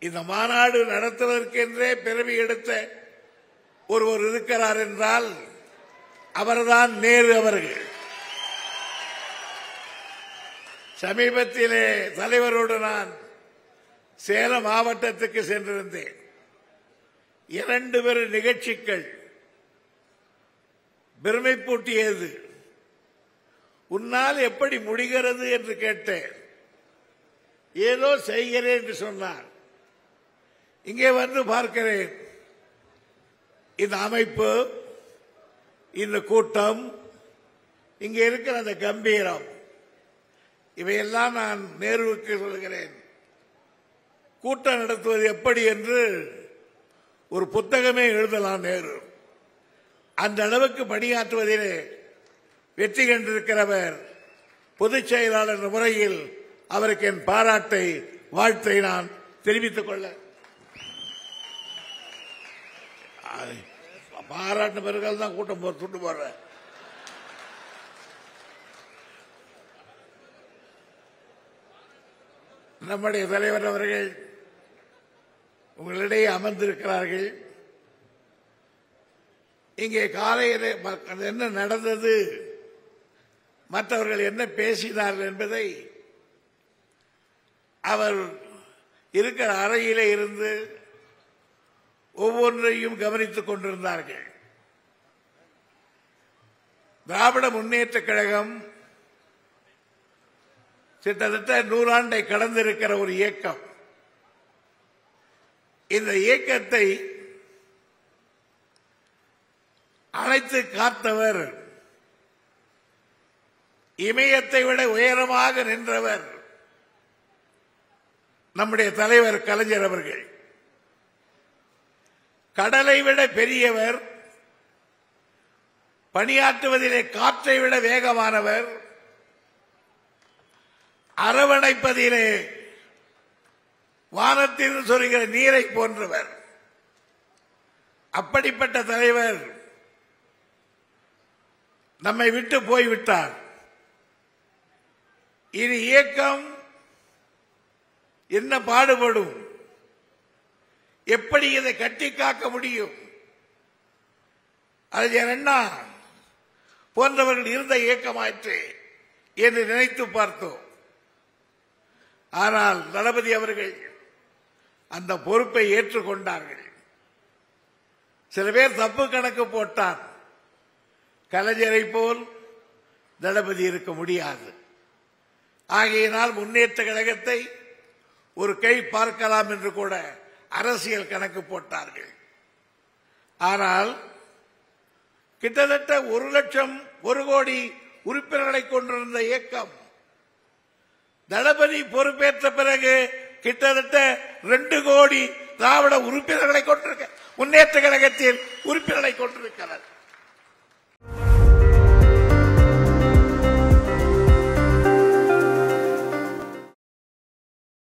இந்த மாநாடு நடத்துவதற்கென்றே பிறவி எடுத்த ஒருவர் இருக்கிறார் என்றால் அவர்தான் நேரு அவர்கள். சமீபத்திலே தலைவரோடு நான் சேலம் மாவட்டத்துக்கு சென்றிருந்தேன். 2 பேர் நிகழ்ச்சிகள் பெருமைப்பூட்டியது. உன்னால் எப்படி முடிகிறது என்று கேட்டேன். ஏதோ செய்கிறேன் என்று சொன்னார். இங்கே வந்து பார்க்கிறேன், இந்த அமைப்பு, இந்த கூட்டம், இங்கே இருக்கிற அந்த கம்பீரம், இவையெல்லாம் நான் நேருவுக்கு சொல்கிறேன். கூட்டம் நடத்துவது எப்படி என்று ஒரு புத்தகமே எழுதலாம் நேரு. அந்த அளவுக்கு பணியாற்றுவதிலே வெற்றி கண்டிருக்கிறவர். பொதுச் செயலாளர் என்ற முறையில் அவருக்கு என் பாராட்டை, வாழ்த்தை நான் தெரிவித்துக் கொள்ள பாராட்டு பிறகு தான் கூட்டம் துண்டு போடுற. நம்முடைய தலைவர் அவர்கள் உங்களிடையே அமர்ந்திருக்கிறார்கள். இங்கே காலையில் என்ன நடந்தது, மற்றவர்கள் என்ன பேசினார்கள் என்பதை அவர் இருக்கிற அறையிலே இருந்து ஒவ்வொன்றையும் கவனித்துக் கொண்டிருந்தார்கள். திராவிட முன்னேற்ற கழகம் கிட்டத்தட்ட 100 ஆண்டை கடந்திருக்கிற ஒரு இயக்கம். இந்த இயக்கத்தை அழைத்து காத்தவர், இமயத்தை விட உயரமாக நின்றவர் நம்முடைய தலைவர் கலைஞர் அவர்கள். கடலை விட பெரியவர், பணியாற்றுவதிலே காற்றை விட வேகமானவர், அரவணைப்பதிலே வானத்தில் சொருகிற நீரை போன்றவர். அப்படிப்பட்ட தலைவர் நம்மை விட்டு போய்விட்டார். இனி இயக்கம் என்ன பாடுபடும், எப்படி இதை கட்டி காக்க முடியும்? அறிஞர் அண்ணா போன்றவர்கள் இருந்த இயக்கமாயிற்று என்று நினைத்து பார்த்தோம். ஆனால் தளபதி அவர்கள் அந்த பொறுப்பை ஏற்றுக்கொண்டார்கள். சில பேர் தப்பு கணக்கு போட்டார். கலைஞரை போல் தளபதி இருக்க முடியாது. ஆகையினால் முன்னேற்ற கழகத்தை ஒரு கை பார்க்கலாம் என்று கூட அரசியல் கணக்கு போட்டார்கள். ஆனால் கிட்டத்தட்ட 1 லட்சம் 1 கோடி உறுப்பினர்களை கொண்டிருந்த இயக்கம் தளபதி பொறுப்பேற்ற பிறகு கிட்டத்தட்ட 2 கோடி திராவிட உறுப்பினர்களை கொண்டிருக்க முன்னேற்ற கழகத்தில் உறுப்பினர்களை கொண்டிருக்கிறார்.